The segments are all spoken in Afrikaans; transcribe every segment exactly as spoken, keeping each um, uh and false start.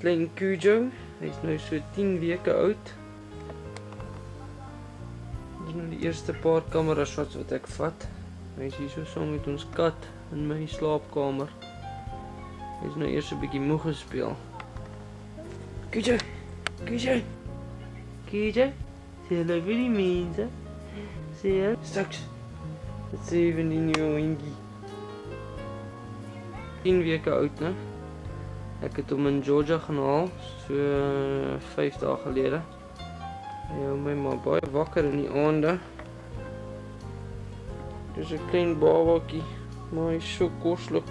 Klein Cujo, hy is nou so tien weke oud. Dit is nou die eerste paar camera shots wat ek vat. Hy is hier so saam met ons kat in my slaapkamer. Hy is nou eers 'n bietjie moeg gespeel. Cujo, Cujo, Cujo, sê hallo vir die mense. Sê hallo. Straks, wat sê jy van die nieuwe hondjie? tien weke oud, né? Ek het hom in Georgia gaan haal, so vyf dae gelede. Hy hou my maar baie wakker in die aande. Dis 'n klein babatjie, maar hy is so koslik.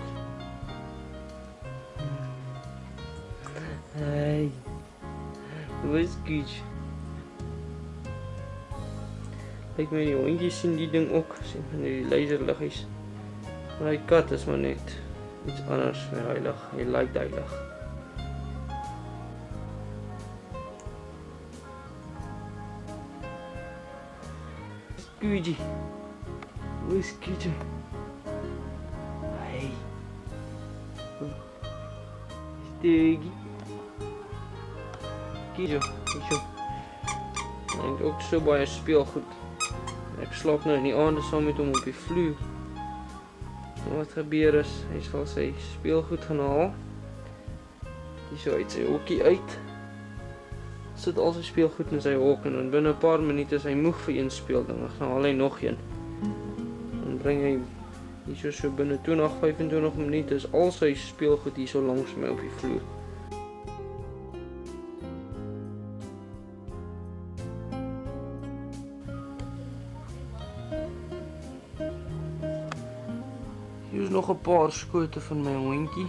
Hey, hoe is Cujo? Kyk my die hondjies sien die ding ook, sien van die laserliggies. Maar die kat is maar net iets anders met hy lig, hy lyk die lig. Cujo, hoe is Cujo? Hey, Steggy. Cujo, Cujo. Hy het ook so baie speelgoed. Ek slaap nou in die aande saam met hom op die vloer. En wat gebeur is, hy sal sy speelgoed gaan haal. Hier so uit sy hokkie uit. Sit al sy speelgoed in sy hok en dan binne 'n paar minute is hy moeg vir een speelding. Dan haal hy nog een. Dan bring hy hier so, so binne twintig, vyfentwintig minute is al sy speelgoed hier so langs my op die vloer. Hier is nog 'n paar skote van my hondjie.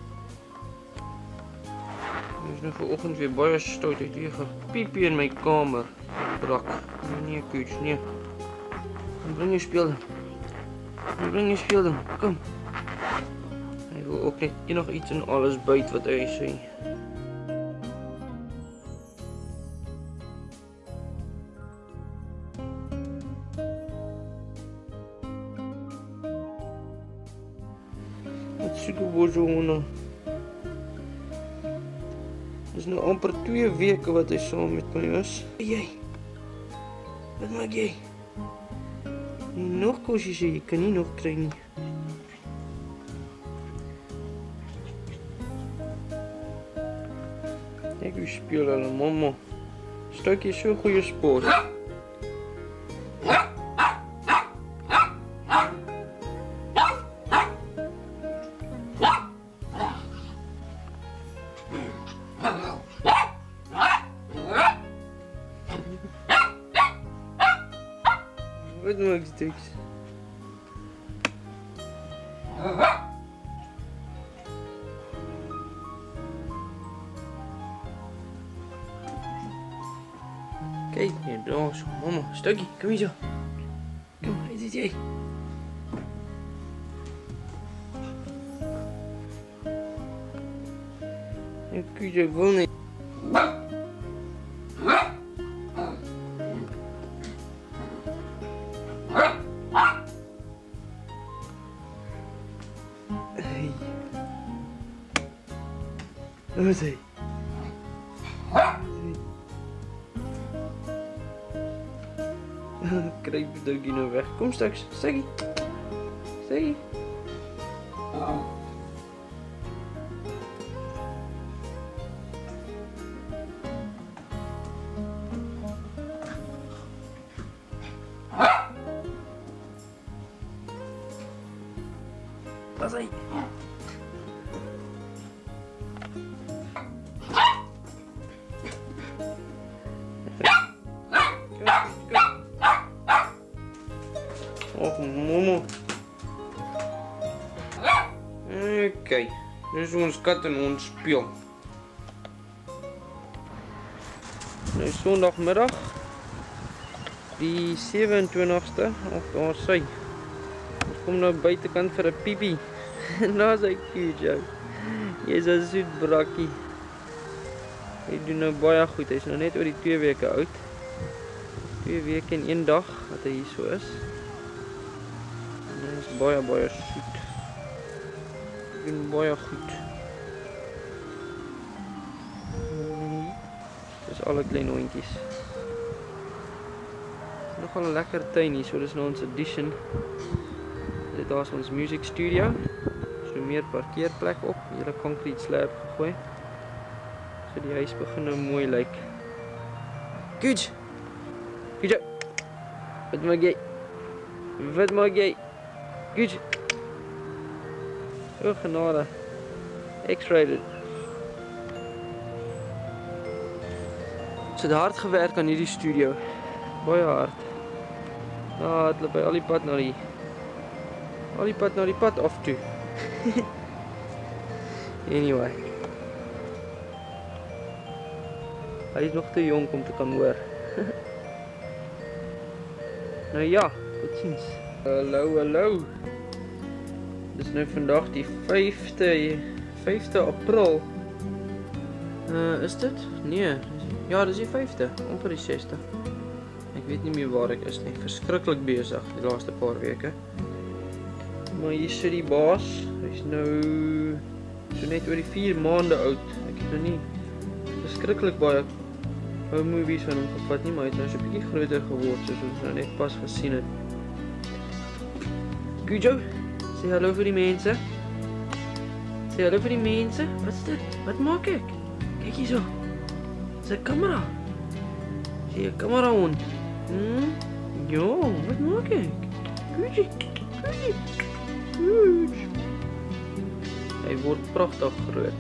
Hy is nou vanoggend weer baie stout. Hy het weer gepiepie in my kamer. Brak. Nee, Cujo, nee. Kom bring jou speelding. Kom bring jou speelding. Kom. Hy wil ook net enig iets en alles byt wat hy sê. Wat soeke bozo honde. Dit is nou amper twee weke wat hy saam met my is. Jy, wat maak jy? Nie nog kosjes, jy kan nie nog kry nie. Ek wil speel hulle mama. Stukkie so goeie sport. Wat maak jy teks? Kijk, hier, daar zo. Mama, stukje, kom hier zo. Kom, waar zit jij? Ik kun je gewoon niet. Hey. Wat is hij? Krijg je Dougie nou weg. Kom straks. Steggy. Steggy. Waar is hij? Och, mama. Oké, okay. Dus ons kat en ons speel. Nou is zondagmiddag, die sewe-en-twintigste, of daar is hy. Ons kom nou buitekant vir 'n piepie. En daar is hy Cujo. Hy is 'n soet brakkie. Hy doen nou baie goed, hy is nou net oor die twee weke oud. Twee weke en een dag wat hy hier so is. En hy is baie baie soet. Hy doen baie goed. Ons alle klein hondjies. Nogal 'n lekker tuin hier, so dis nou ons addition. Dit daar is ons music studio. So meer parkeerplek op, hele concrete slab gegooi. So die huis begin nou mooi lyk. Goed. Goed. Wat maak jy? Wat maak jy? Goed. O genade. X-rated. So het hard gewerk aan hierdie studio. Baie hard. Ah, het loop by al die pad na die al die pad na die pad af toe. Anyway. Hy is nog te jonk om te kan hoor. Nou ja, tot ziens. Hallo, hallo. Dis nou vandag die vyfde april. Uh, is dit? Nee. Ja, dis die vyfde, amper die sesde. Ek weet nie meer waar ek is nie. Verskriklik besig die laaste paar weke. Maar hier sit die baas. Hy's nou so net oor die vier maande oud. Ek het nou nie verskriklik baie ou movies van hom gevat nie, maar hy het nou so 'n bietjie groter geword, soos ons nou net pas gesien het. Gujo, sê hallo vir die mense. Sê hallo vir die mense. Wat is dit? Wat maak ek? Kyk hierso. Dis 'n kamera. Sien jy 'n kamera hond? Hm? Ja, wat maak ek? Gujo. Gujo. Gujo. Hy word pragtig groot.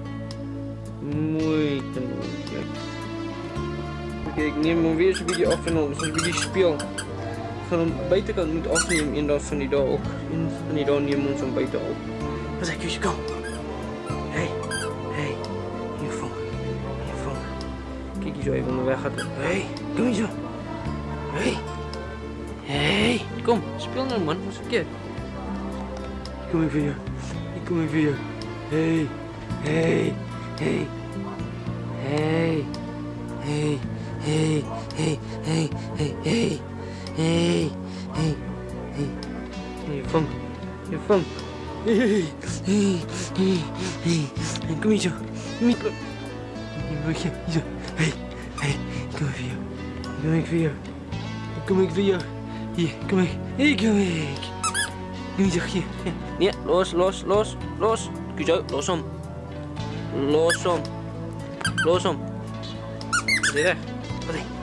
Mooi te mooi, kyk. Okay, ek neem hom weer so 'n bietjie af en ons 'n bietjie speel. Ek gaan hom buitekant moet afneem eendag van die dae ook. En van die dae neem ons hom buite op. Wat sê jy, kom. Hey. Hey. Hier vang. Hier vang. Kyk jy, hy wil nou weggaan. Hey, kom hier. Hey. Hey, kom, speel nou man, ons verkeerd. Kom ek vir jou. Ek kom ek vir jou. Hey. Hey. Hey. Hey. Hey. Hey, hey, hey, hey, hey, hey, hey, hey. Je vang, je vang. Hey, hey, hey, hey, hey. Kom hier zo. Kom hier. Kom hier, zo. Hey, hey, kom ik voor jou. Kom ik voor jou. Kom ik voor jou. Hier, kom ik. Hier, kom ik. Kom hier zo, hier. Nee, los, los, los, los. Kom zo, los hem. Los hem. Los hem. Zit weg. Wat is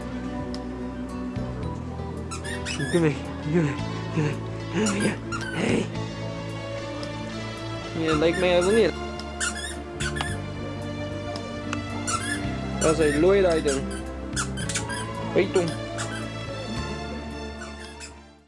Kom mee, kom mee, kom mee, kom mee, hey. Ja, lijkt mij even niet. Dat is een looie item. Weet je.